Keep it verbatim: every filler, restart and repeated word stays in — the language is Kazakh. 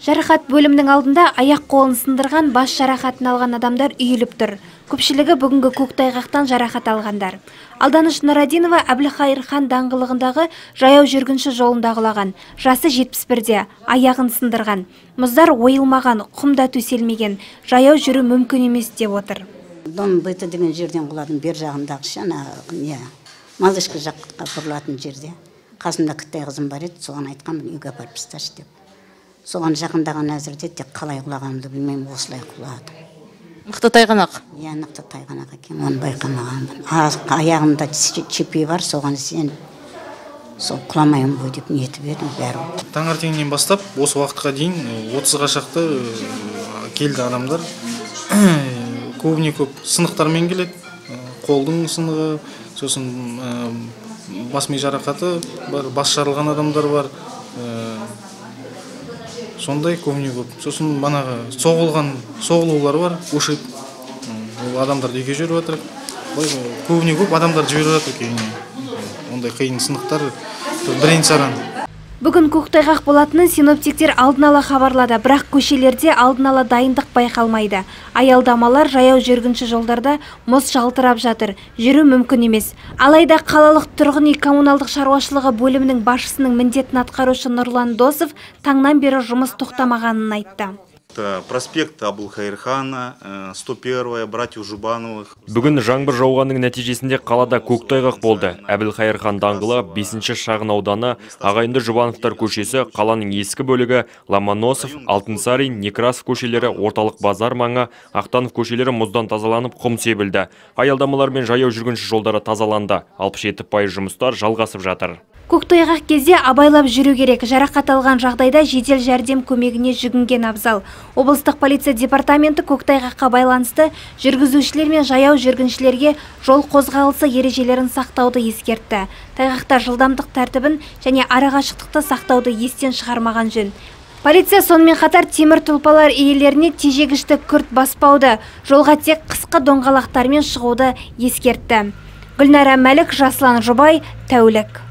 Жарақат бөлімнің алдында аяқ қолын сындырған, бас жарақатын алған адамдар үйіліп тұр. Көпшілігі бүгінгі көктайғақтан жарақат алғандар. Алданыш Нарадинова Әбілхайырхан даңғылығындағы жаяу жүргінші жолында құлаған. Жасы жетпіс бірде, аяғын сындырған. Мұздар ойылмаған, құмда төселмеген. Жаяу жүру мүмкін емес деп отыр. Дон быты деген жерден құладым, бер жағындағы шана, не, малышқы жаққа бұрылатын жерде. Қасында кіттай қызым бар еді, соған айтқан үйге апарып тасташы деп. Соған жақындаған әзірде тек қалай құлағанымды білмеймін, осылай құладым. Мықты тайғанақ? Иә, мықты тайғанақ екен, оны байқамағанмын. Аяғымда чепей бар, соған сен сол құламайын бой деп ниетіп едім, бәрі. Таңертеңнен бастап, осы уақытқа дейін отызға шақты келді адамдар. Көбіне көп сынықтармен келеді, қолдың сынығы, сосын бас ми жарақаты бар, бас жарылған адамдар бар. Сондай көбіне көп. Сосын банағы соғылған соғылулар бар, ушиб. Ол адамдарды үйге жіберіп жатыр. Көбіне көп адамдар жіберіп жатыр кейіне. Ондай қиын сынықтар бірінші саран. Бүгін көктайғақ болатынын синоптиктер алдын ала хабарлады, бірақ көшелерде алдын ала дайындық байқалмайды. Аялдамалар жаяу жүргінші жолдарда мұз жалтырап жатыр, жүру мүмкін емес. Алайда қалалық тұрғын үй коммуналдық шаруашылығы бөлімінің басшысының міндетін атқарушы Нұрлан Досов таңнан бері жұмыс тоқтамағанын айтты. Проспект Әбілхайырхана, сто первая, братьев Жұбановых. Бүгін жаңбыр жауғанның нәтижесінде қалада көктайғақ болды. Әбілхайырхан даңғылы, бесінші шағын ауданы, Ағайынды Жұбановтар көшесі, қаланың ескі бөлігі, Ломоносов, Алтынсарин, Некрасов көшелері, орталық базар маңы, Ақтанов көшелері мұздан тазаланып, құм себілді. Аялдамалар мен жаяу жүргінші жолдары тазаланды. алпыс жеті пайыз жұмыстар жалғасып жатыр. Көктайғақ кезде абайлап жүру керек. Жарақат алған жағдайда жедел жәрдем көмегіне жүгінген абзал. Облыстық полиция департаменті көктайғаққа байланысты жүргізушілер мен жаяу жүргіншілерге жол қозғалысы ережелерін сақтауды ескертті. Тайғақта жылдамдық тәртібін және арақашықтықты сақтауды естен шығармаған жөн. Полиция сонымен қатар темір тұлпалар иелеріне тежегішті күрт баспауды, жолға тек қысқы доңғалақтармен шығуды ескертті. Гүлнара Мәлік, Жаслан Жұбай, Тәулік.